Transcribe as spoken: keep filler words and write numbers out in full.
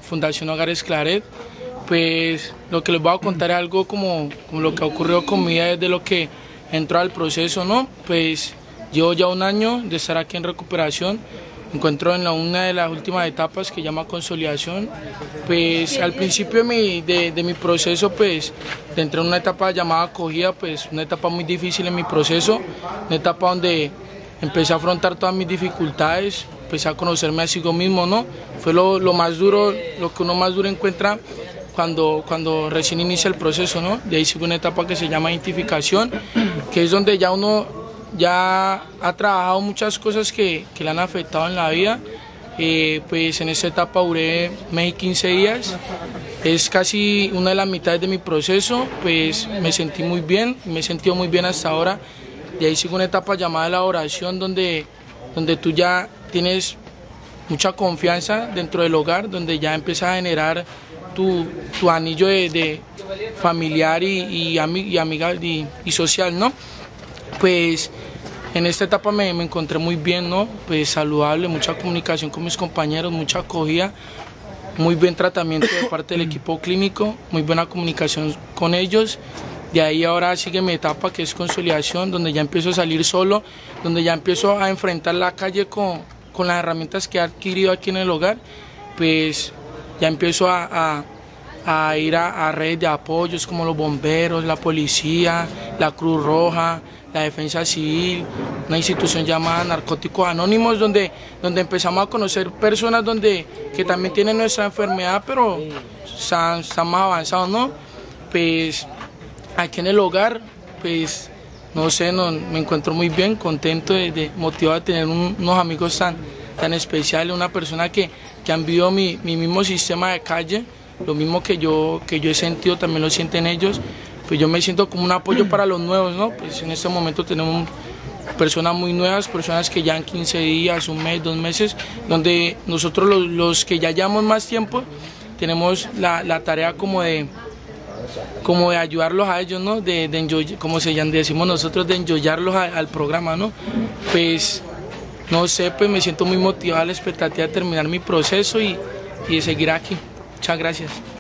Fundación Hogares Claret. Pues lo que les voy a contar es algo como, como lo que ha ocurrido con mi vida desde lo que entró al proceso, ¿no? Pues llevo ya un año de estar aquí en recuperación. Me encuentro en la, una de las últimas etapas que llama consolidación. Pues al principio de mi, de, de mi proceso, pues entré en una etapa llamada acogida, pues una etapa muy difícil en mi proceso, una etapa donde empecé a afrontar todas mis dificultades, empecé a conocerme a sí mismo, ¿no? Fue lo, lo más duro, lo que uno más duro encuentra cuando, cuando recién inicia el proceso, ¿no? De ahí sigue una etapa que se llama identificación, que es donde ya uno ya ha trabajado muchas cosas que, que le han afectado en la vida. Eh, pues en esta etapa duré mes y quince días, es casi una de las mitades de mi proceso, pues me sentí muy bien, me he sentido muy bien hasta ahora. De ahí sigue una etapa llamada elaboración, donde, donde tú ya tienes mucha confianza dentro del hogar, donde ya empiezas a generar tu, tu anillo de, de familiar y, y, ami, y amiga y, y social, ¿no? Pues en esta etapa me, me encontré muy bien, ¿no? Pues saludable, mucha comunicación con mis compañeros, mucha acogida, muy buen tratamiento de parte del equipo clínico, muy buena comunicación con ellos. De ahí ahora sigue mi etapa, que es consolidación, donde ya empiezo a salir solo, donde ya empiezo a enfrentar la calle con, con las herramientas que he adquirido aquí en el hogar. Pues ya empiezo a, a, a ir a, a redes de apoyos como los bomberos, la policía, la Cruz Roja, la Defensa Civil, una institución llamada Narcóticos Anónimos, donde, donde empezamos a conocer personas donde, que también tienen nuestra enfermedad, pero están, están más avanzados, ¿no? Pues aquí en el hogar, pues no sé, no, me encuentro muy bien, contento, de, de, motivado de tener un, unos amigos tan, tan especiales, una persona que, que han vivido mi, mi mismo sistema de calle, lo mismo que yo, que yo he sentido, también lo sienten ellos. Pues yo me siento como un apoyo para los nuevos, ¿no? Pues en este momento tenemos personas muy nuevas, personas que ya en quince días, un mes, dos meses, donde nosotros los, los que ya llevamos más tiempo, tenemos la, la tarea como de, como de ayudarlos a ellos, ¿no? De, de enjoy, como se llama, decimos nosotros, de enjoyarlos al programa, ¿no? Pues, no sé, pues me siento muy motivado a la expectativa de terminar mi proceso y, y de seguir aquí. Muchas gracias.